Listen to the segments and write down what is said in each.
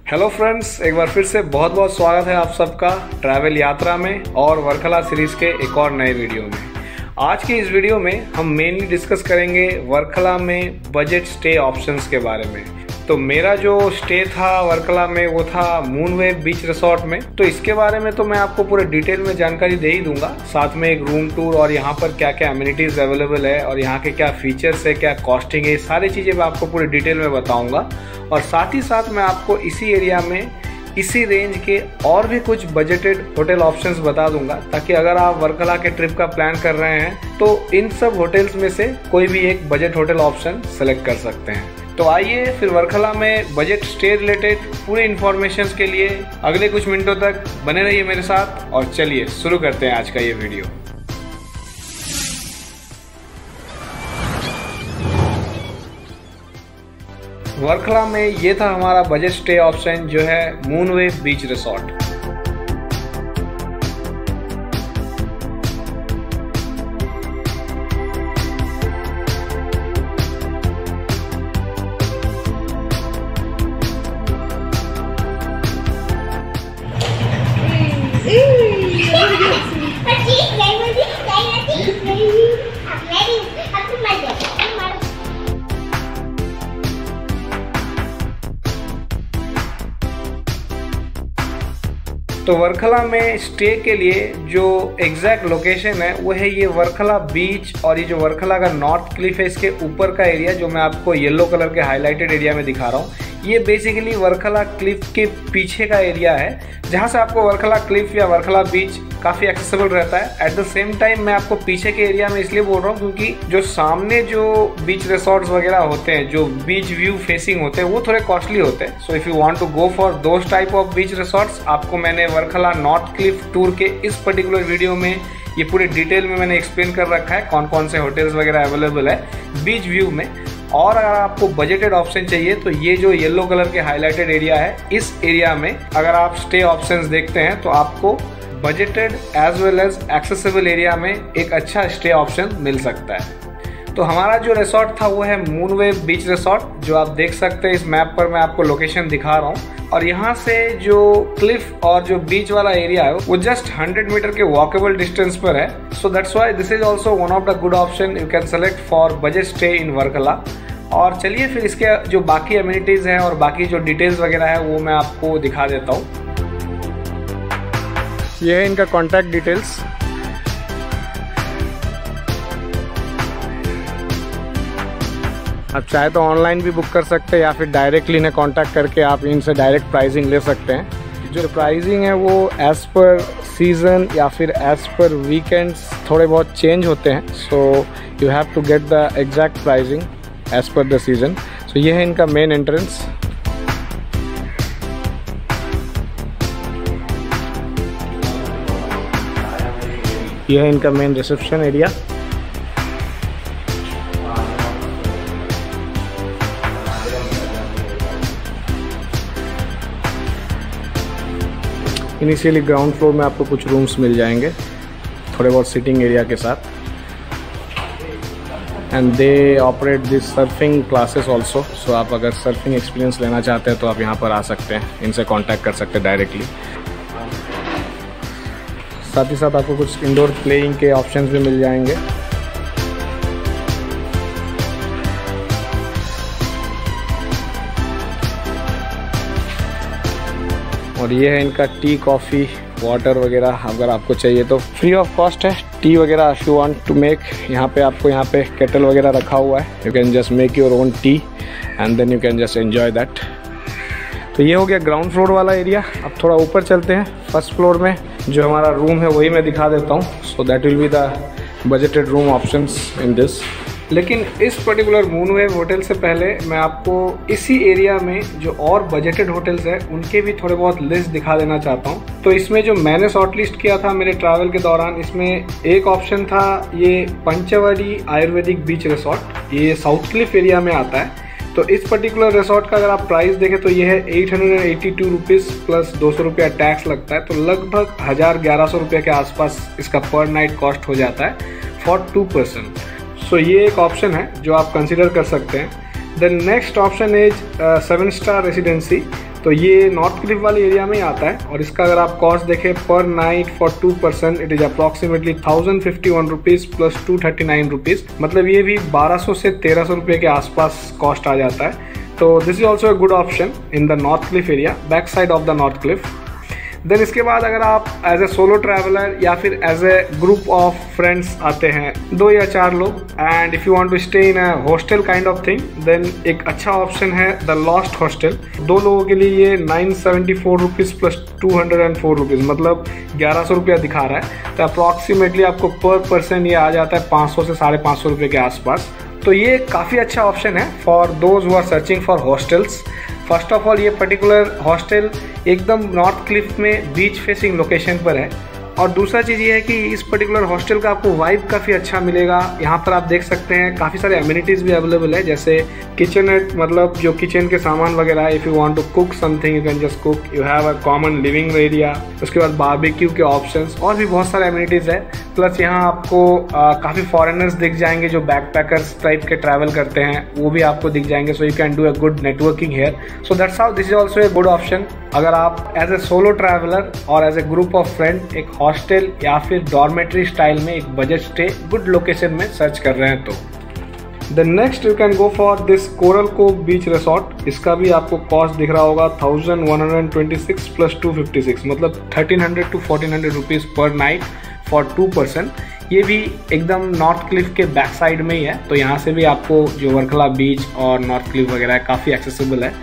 Hello friends, एक बार फिर से बहुत बहुत स्वागत है आप सबका ट्रैवल यात्रा में और वर्कला सीरीज़ के एक और नए वीडियो में। आज की इस वीडियो में हम मेनली डिस्कस करेंगे वर्कला में बजट स्टे ऑप्शंस के बारे में। तो मेरा जो स्टे था वर्कला में वो था मूनवेव बीच रिसोर्ट में। तो इसके बारे में तो मैं आपको पूरे डिटेल में जानकारी दे ही दूंगा, साथ में एक रूम टूर और यहाँ पर क्या क्या एमिनिटीज़ अवेलेबल है और यहाँ के क्या फीचर्स है, क्या कॉस्टिंग है, सारी चीज़ें मैं आपको पूरे डिटेल में बताऊँगा। और साथ ही साथ मैं आपको इसी एरिया में इसी रेंज के और भी कुछ बजटेड होटल ऑप्शंस बता दूंगा, ताकि अगर आप वर्कला के ट्रिप का प्लान कर रहे हैं तो इन सब होटल्स में से कोई भी एक बजट होटल ऑप्शन सेलेक्ट कर सकते हैं। तो आइए फिर वर्कला में बजट स्टे रिलेटेड पूरे इन्फॉर्मेशन के लिए अगले कुछ मिनटों तक बने रहिए मेरे साथ और चलिए शुरू करते हैं आज का ये वीडियो। वर्कला में ये था हमारा बजट स्टे ऑप्शन जो है मूनवेव बीच रिसोर्ट। तो वर्कला में स्टे के लिए जो एग्जैक्ट लोकेशन है वो है ये वर्कला बीच, और ये जो वर्कला का नॉर्थ क्लिफ है इसके ऊपर का एरिया जो मैं आपको येलो कलर के हाईलाइटेड एरिया में दिखा रहा हूँ, ये बेसिकली वर्कला क्लिफ के पीछे का एरिया है, जहाँ से आपको वर्कला क्लिफ या वर्कला बीच काफ़ी एक्सेसिबल रहता है। एट द सेम टाइम मैं आपको पीछे के एरिया में इसलिए बोल रहा हूँ क्योंकि जो सामने जो बीच रिसोर्ट्स वगैरह होते हैं, जो बीच व्यू फेसिंग होते हैं, वो थोड़े कॉस्टली होते हैं। So if you want to go for those type of beach resorts, आपको मैंने वर्कला नॉर्थ क्लिफ टूर के इस पर्टिकुलर वीडियो में ये पूरे डिटेल में मैंने एक्सप्लेन कर रखा है कौन कौन से होटल्स वगैरह अवेलेबल है बीच व्यू में। और अगर आपको बजटेड ऑप्शन चाहिए तो ये जो येलो कलर के हाईलाइटेड एरिया है, इस एरिया में अगर आप स्टे ऑप्शंस देखते हैं तो आपको budgeted as well as accessible area में एक अच्छा स्टे ऑप्शन मिल सकता है। तो हमारा जो रिसोर्ट था वो है मूनवेव बीच रिसोर्ट, जो आप देख सकते हैं इस मैप पर मैं आपको लोकेशन दिखा रहा हूँ। और यहाँ से जो क्लिफ और जो बीच वाला एरिया है वो जस्ट 100 मीटर के वॉकेबल डिस्टेंस पर है। So that's why this is also one of the good option you can select for budget stay in Varkala. और चलिए फिर इसके जो बाकी एमिनिटीज हैं और बाकी जो डिटेल्स वगैरह है वो मैं आपको दिखा देता हूँ। ये है इनका कॉन्टैक्ट डिटेल्स। आप चाहे तो ऑनलाइन भी बुक कर सकते हैं या फिर डायरेक्टली इन्हें कांटेक्ट करके आप इनसे डायरेक्ट प्राइसिंग ले सकते हैं। जो प्राइसिंग है वो एज़ पर सीज़न या फिर एज़ पर वीकेंड्स थोड़े बहुत चेंज होते हैं। So you have to get the exact pricing as per the season. So ये है इनका मेन एंट्रेंस। ये है इनका main reception area. Initially ground floor में आपको कुछ रूम्स मिल जाएंगे थोड़े बहुत सिटिंग एरिया के साथ, and they operate this surfing classes also. So आप अगर सर्फिंग एक्सपीरियंस लेना चाहते हैं तो आप यहाँ पर आ सकते हैं, इनसे कांटेक्ट कर सकते हैं डायरेक्टली। साथ ही साथ आपको कुछ इंडोर प्लेइंग के ऑप्शंस भी मिल जाएंगे। और ये है इनका टी, कॉफ़ी, वाटर वगैरह अगर आपको चाहिए तो फ्री ऑफ कॉस्ट है। टी वगैरह if you want to make, यहाँ पे आपको यहाँ पे केटल वगैरह रखा हुआ है, you can just make your own tea and then you can just enjoy that. तो ये हो गया ग्राउंड फ्लोर वाला एरिया। अब थोड़ा ऊपर चलते हैं। फर्स्ट फ्लोर में जो हमारा रूम है वही मैं दिखा देता हूँ। So that will be the budgeted room options in this. लेकिन इस पर्टिकुलर मूनवेव होटल से पहले मैं आपको इसी एरिया में जो और बजटेड होटल्स हैं उनके भी थोड़े बहुत लिस्ट दिखा देना चाहता हूँ। तो इसमें जो मैंने शॉर्टलिस्ट किया था मेरे ट्रैवल के दौरान, इसमें एक ऑप्शन था ये पंचवटी आयुर्वेदिक बीच रिसोर्ट। ये साउथ क्लिफ एरिया में आता है। तो इस पर्टिकुलर रिसोर्ट का अगर आप प्राइस देखें तो ये है 882 रुपीज़ प्लस 200 रुपया टैक्स लगता है। तो लगभग 1000-1100 रुपये के आसपास इसका पर नाइट कॉस्ट हो जाता है फॉर 2 पर्सन। सो ये एक ऑप्शन है जो आप कंसिडर कर सकते हैं। The next option is 7 star residency. तो ये नॉर्थ क्लिफ वाले एरिया में ही आता है और इसका अगर आप कॉस्ट देखें पर night for 2 person it is approximately 1051 rupees plus 239 rupees, मतलब ये भी 1200 से 1300 रुपये के आसपास कॉस्ट आ जाता है। तो this is also a good option in the north cliff area, back side of the north cliff. Then इसके बाद अगर आप एज ए सोलो ट्रैवलर या फिर as a group of friends आते हैं 2 या 4 लोग and if you want to stay in a hostel kind of thing, then एक अच्छा ऑप्शन है द लॉस्ट हॉस्टल। 2 लोगों के लिए ये 974 रुपीज़ प्लस 204 रुपीज़, मतलब 1100 रुपया दिखा रहा है। तो अप्रॉक्सीमेटली आपको पर पर्सन ये आ जाता है 500 से 550 रुपये के आसपास। तो ये काफ़ी अच्छा ऑप्शन है for those who are searching for hostels. First of all ये पर्टिकुलर हॉस्टल एकदम नॉर्थ क्लिफ में बीच फेसिंग लोकेशन पर है और दूसरा चीज़ ये है कि इस पर्टिकुलर हॉस्टल का आपको वाइब काफ़ी अच्छा मिलेगा। यहाँ पर आप देख सकते हैं काफ़ी सारे एमिनिटीज़ भी अवेलेबल है, जैसे किचननेट, मतलब जो किचन के सामान वगैरह है। If you want to cook something you can just cook, you have a common living area, उसके बाद बारबेक्यू के ऑप्शंस और भी बहुत सारे एमिनिटीज़ है। प्लस यहाँ आपको काफ़ी फॉरेनर्स दिख जाएंगे जो बैकपैकर्स टाइप के ट्रैवल करते हैं, वो भी आपको दिख जाएंगे। So you can do a good networking here. So that's how this is also a good option अगर आप एज ए सोलो ट्रैवलर और as a group of friend एक हॉस्टल या फिर डॉर्मेट्री स्टाइल में एक बजट स्टे गुड लोकेशन में search कर रहे हैं। तो the next you can go for this coral cove beach resort. इसका भी आपको कॉस्ट दिख रहा होगा 1126 प्लस 256, मतलब 1300 to 1400 rupees per night for 2 person. ये भी एकदम नॉर्थ क्लिफ के बैक साइड में ही है, तो यहाँ से भी आपको जो वर्कला बीच और नॉर्थ क्लिफ वगैरह है काफ़ी एक्सेसिबल है।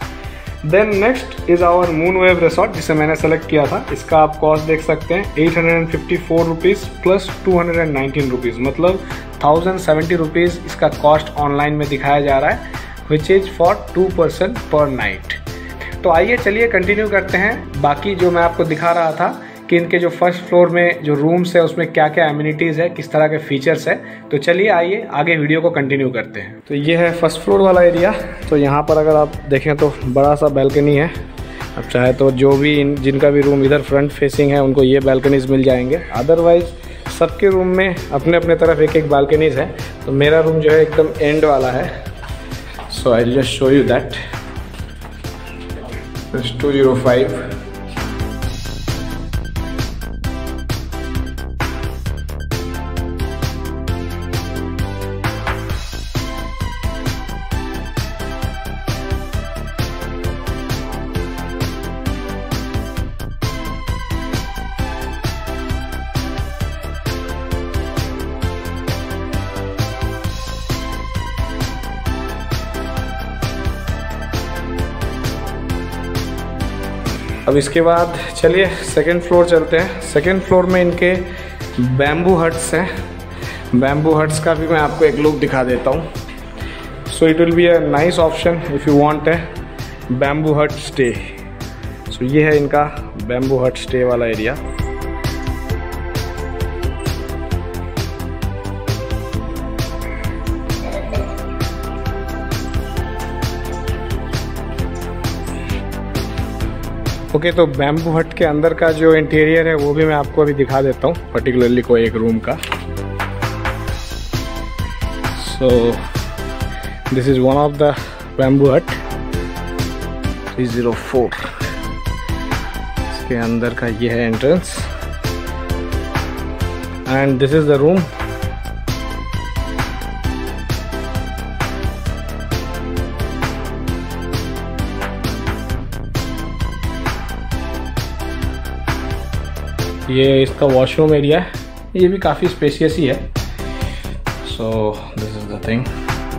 Then next is our moon wave resort, जिसे मैंने सेलेक्ट किया था। इसका आप कॉस्ट देख सकते हैं 854 रुपीज़ प्लस 219 रुपीज़, मतलब 1070 रुपीज़ इसका कॉस्ट ऑनलाइन में दिखाया जा रहा है, which is for 2 person per night. तो आइए चलिए कंटिन्यू करते हैं बाकी जो मैं आपको दिखा रहा था कि इनके जो फर्स्ट फ्लोर में जो रूम्स है उसमें क्या क्या एमिनिटीज़ है, किस तरह के फीचर्स है। तो चलिए आइए आगे वीडियो को कंटिन्यू करते हैं। तो ये है फर्स्ट फ्लोर वाला एरिया। तो यहाँ पर अगर आप देखें तो बड़ा सा बैल्कनी है। अब चाहे तो जो भी जिनका भी रूम इधर फ्रंट फेसिंग है उनको ये बैल्कनीज मिल जाएंगे, अदरवाइज सबके रूम में अपने अपने तरफ एक एक बैल्कनीज है। तो मेरा रूम जो है एकदम एंड वाला है। So I just show you that 205। अब इसके बाद चलिए सेकंड फ्लोर चलते हैं। सेकंड फ्लोर में इनके बैम्बू हट्स हैं। बैम्बू हट्स का भी मैं आपको एक लुक दिखा देता हूँ। So it will be a nice option if you want a bamboo hut stay. So ये है इनका बैम्बू हट स्टे वाला एरिया। ओके, तो बैम्बू हट के अंदर का जो इंटीरियर है वो भी मैं आपको अभी दिखा देता हूँ, पर्टिकुलरली कोई एक रूम का। So this is one of the bamboo hut 304। इसके अंदर का ये है entrance and this is the room. ये इसका वॉशरूम एरिया है, ये भी काफ़ी स्पेशियस ही है। So this is the thing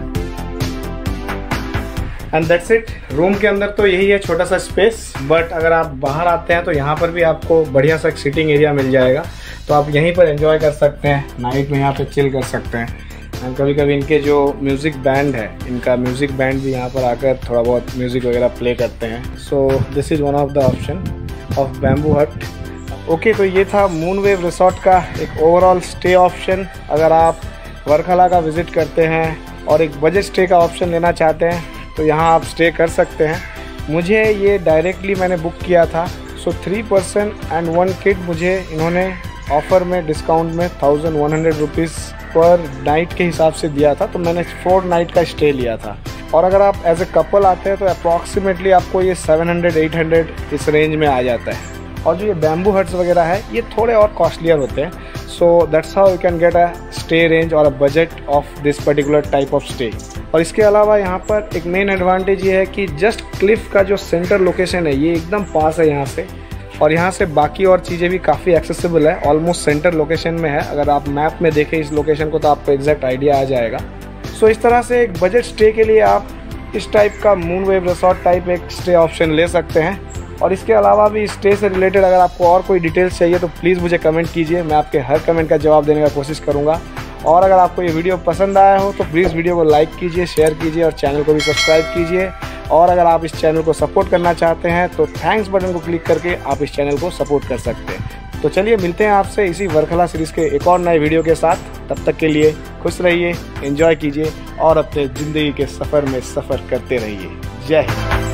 and that's it. Room के अंदर तो यही है, छोटा सा स्पेस, बट अगर आप बाहर आते हैं तो यहाँ पर भी आपको बढ़िया सा सिटिंग एरिया मिल जाएगा। तो आप यहीं पर एंजॉय कर सकते हैं, नाइट में यहाँ पे चिल कर सकते हैं। एंड कभी कभी इनके जो म्यूज़िक बैंड है, इनका म्यूज़िक बैंड भी यहाँ पर आकर थोड़ा बहुत म्यूज़िक वगैरह प्ले करते हैं। So this is one of the option of bamboo hut. Okay, तो ये था मून वेव रिसोर्ट का एक ओवरऑल स्टे ऑप्शन। अगर आप वर्कला का विज़िट करते हैं और एक बजट स्टे का ऑप्शन लेना चाहते हैं तो यहाँ आप स्टे कर सकते हैं। मुझे ये डायरेक्टली मैंने बुक किया था। सो 3 पर्सन एंड 1 किड मुझे इन्होंने ऑफ़र में डिस्काउंट में 1100 रुपीज़ पर नाइट के हिसाब से दिया था। तो मैंने 4 नाइट का स्टे लिया था और अगर आप एज ए कपल आते हैं तो अप्रॉक्सीमेटली आपको ये 700-800 इस रेंज में आ जाता है। और जो ये बैम्बू हट्स वगैरह है ये थोड़े और कॉस्टलियर होते हैं। So that's how you can get a stay range और a budget of this particular type of stay. और इसके अलावा यहाँ पर एक मेन एडवांटेज ये है कि जस्ट क्लिफ का जो सेंटर लोकेशन है ये एकदम पास है यहाँ से, और यहाँ से बाकी और चीज़ें भी काफ़ी एक्सेसिबल है, ऑलमोस्ट सेंटर लोकेशन में है। अगर आप मैप में देखें इस लोकेशन को तो आपको एग्जैक्ट आइडिया आ जाएगा। सो इस तरह से एक बजट स्टे के लिए आप इस टाइप का मून वेव रिसोर्ट टाइप एक स्टे ऑप्शन ले सकते हैं। और इसके अलावा भी स्टे से रिलेटेड अगर आपको और कोई डिटेल्स चाहिए तो प्लीज़ मुझे कमेंट कीजिए, मैं आपके हर कमेंट का जवाब देने का कोशिश करूँगा। और अगर आपको ये वीडियो पसंद आया हो तो प्लीज़ वीडियो को लाइक कीजिए, शेयर कीजिए और चैनल को भी सब्सक्राइब कीजिए। और अगर आप इस चैनल को सपोर्ट करना चाहते हैं तो थैंक्स बटन को क्लिक करके आप इस चैनल को सपोर्ट कर सकते हैं। तो चलिए मिलते हैं आपसे इसी वर्कला सीरीज़ के एक और नए वीडियो के साथ। तब तक के लिए खुश रहिए, एंजॉय कीजिए और अपने ज़िंदगी के सफ़र में सफ़र करते रहिए। जय हिंद।